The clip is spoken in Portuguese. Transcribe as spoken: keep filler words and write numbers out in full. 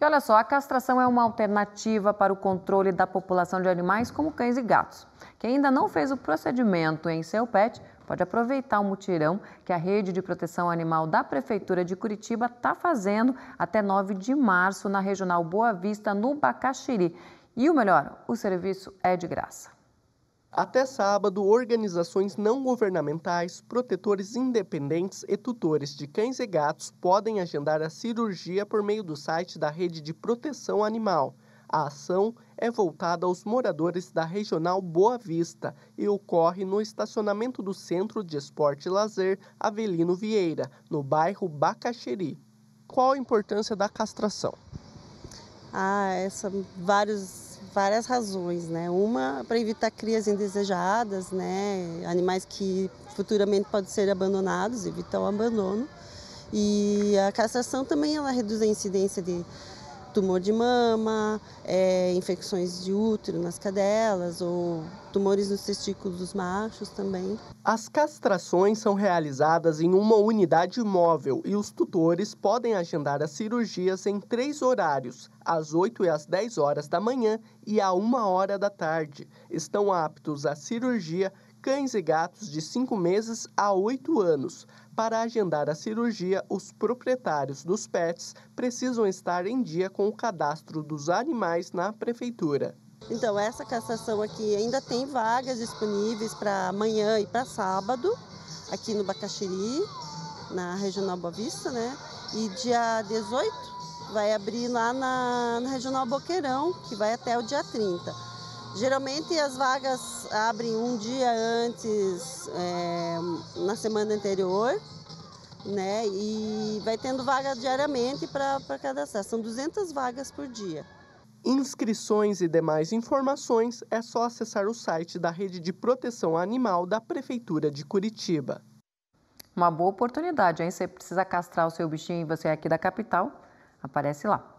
E olha só, a castração é uma alternativa para o controle da população de animais como cães e gatos. Quem ainda não fez o procedimento em seu pet pode aproveitar o mutirão que a Rede de Proteção Animal da Prefeitura de Curitiba está fazendo até nove de março na Regional Boa Vista, no Bacaxiri. E o melhor, o serviço é de graça. Até sábado, organizações não governamentais, protetores independentes e tutores de cães e gatos podem agendar a cirurgia por meio do site da Rede de Proteção Animal. A ação é voltada aos moradores da Regional Boa Vista e ocorre no estacionamento do Centro de Esporte e Lazer Avelino Vieira, no bairro Bacaxiri. Qual a importância da castração? Ah, essa vários várias razões, né? Uma para evitar crias indesejadas, né? Animais que futuramente podem ser abandonados, evitar o abandono. E a castração também ela reduz a incidência de tumor de mama, é, infecções de útero nas cadelas ou tumores nos testículos dos machos também. As castrações são realizadas em uma unidade móvel e os tutores podem agendar as cirurgias em três horários, às oito e às dez horas da manhã e à uma hora da tarde. Estão aptos à cirurgia cães e gatos de cinco meses a oito anos. Para agendar a cirurgia, os proprietários dos pets precisam estar em dia com o cadastro dos animais na prefeitura. Então, essa castração aqui ainda tem vagas disponíveis para amanhã e para sábado, aqui no Bacaxiri, na Regional Boa Vista, né? E dia dezoito vai abrir lá na, na Regional Boqueirão, que vai até o dia trinta. Geralmente as vagas abrem um dia antes, é, na semana anterior, né? E vai tendo vaga diariamente para cadastrar. São duzentas vagas por dia. Inscrições e demais informações é só acessar o site da Rede de Proteção Animal da Prefeitura de Curitiba. Uma boa oportunidade, hein? Você precisa castrar o seu bichinho e você é aqui da capital, aparece lá.